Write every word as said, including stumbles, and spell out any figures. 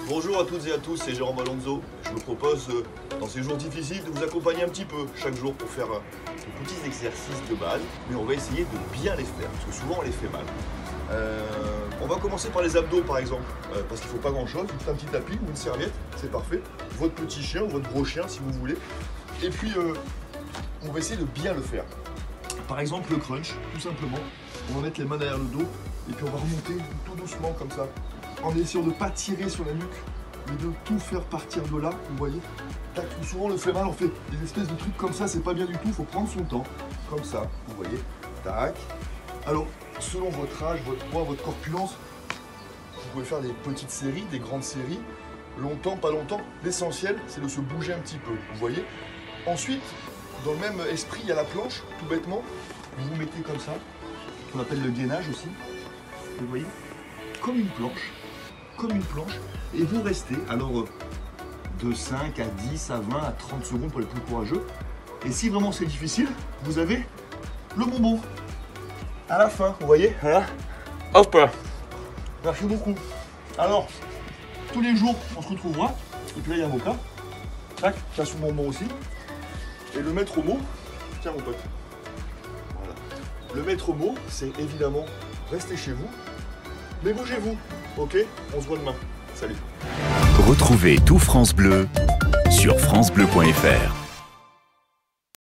Bonjour à toutes et à tous, c'est Jérôme Alonso. Je me propose, euh, dans ces jours difficiles, de vous accompagner un petit peu chaque jour pour faire euh, des petits exercices de base, mais on va essayer de bien les faire, parce que souvent on les fait mal. Euh, on va commencer par les abdos par exemple, euh, parce qu'il ne faut pas grand chose, juste un petit tapis ou une serviette, c'est parfait. Votre petit chien ou votre gros chien si vous voulez. Et puis euh, on va essayer de bien le faire. Par exemple le crunch, tout simplement. On va mettre les mains derrière le dos et puis on va remonter tout doucement comme ça, en essayant de ne pas tirer sur la nuque, mais de tout faire partir de là, vous voyez. Tac, souvent on le fait mal, on fait des espèces de trucs comme ça, c'est pas bien du tout, il faut prendre son temps, comme ça, vous voyez. Tac. Alors, selon votre âge, votre poids, votre corpulence, vous pouvez faire des petites séries, des grandes séries, longtemps, pas longtemps. L'essentiel, c'est de se bouger un petit peu, vous voyez. Ensuite, dans le même esprit, il y a la planche, tout bêtement. Vous vous mettez comme ça, qu'on appelle le gainage aussi, vous voyez, comme une planche, comme une planche, et vous restez, alors de cinq à dix, à vingt, à trente secondes pour les plus courageux. Et si vraiment c'est difficile, vous avez le bonbon à la fin, vous voyez, voilà. Hop, merci beaucoup. Alors, tous les jours, on se retrouvera, et puis là, il y a un avocat, tac, tu as son bonbon aussi, et le maître mot, tiens mon pote, voilà. Le maître mot, c'est évidemment, restez chez vous, mais bougez-vous, ok? On se voit demain. Salut. Retrouvez tout France Bleu sur francebleu point fr.